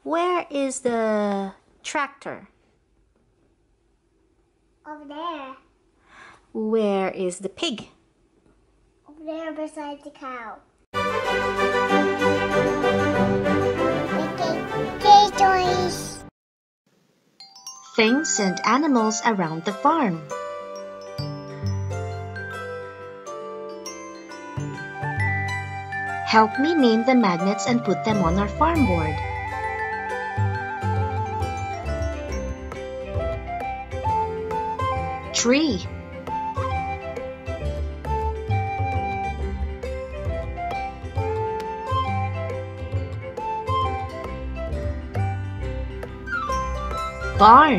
Where is the tractor? Over there. Where is the pig? Over there beside the cow. Okay, toys. Things and animals around the farm. Help me name the magnets and put them on our farm board. Tree. Barn.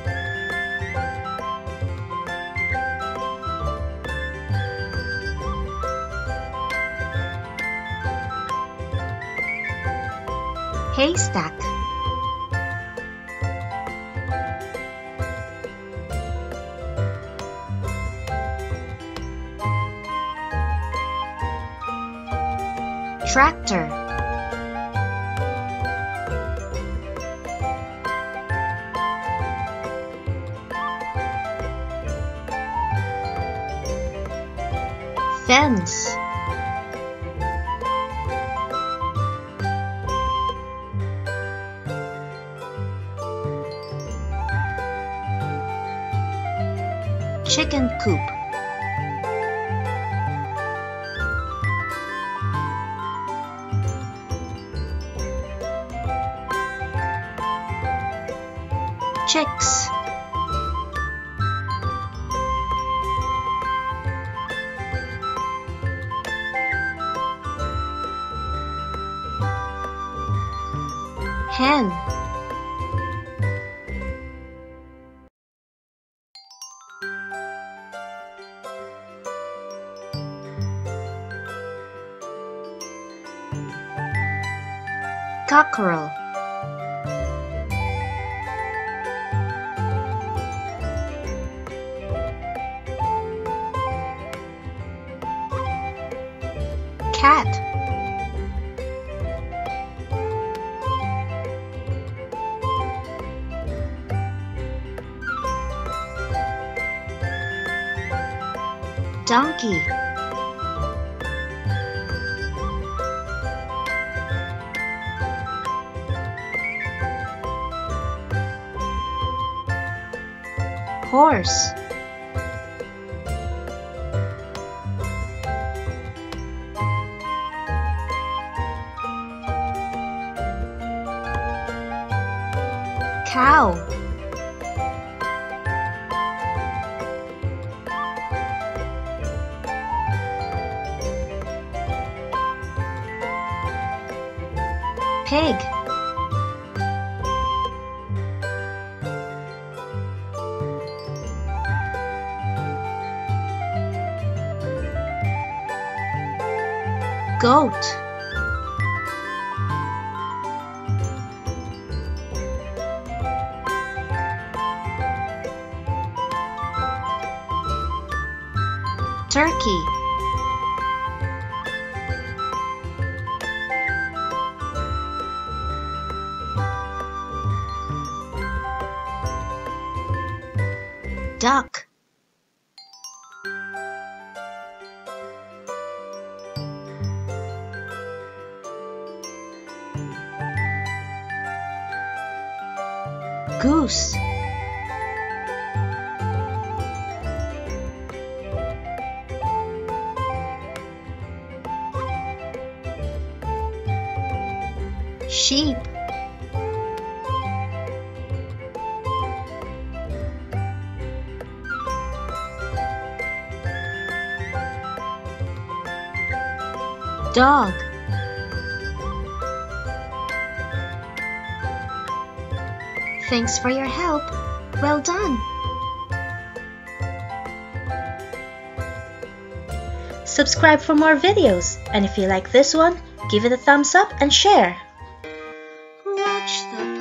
Haystack. Tractor. Fence. Chicken coop. Chicks. Hen. Cockerel. Cat. Donkey. Horse. Cow. Pig. Goat. Turkey. Duck. Goose. Sheep. Dog. Thanks for your help. Well done. Subscribe for more videos, and if you like this one, give it a thumbs up and share. Watch the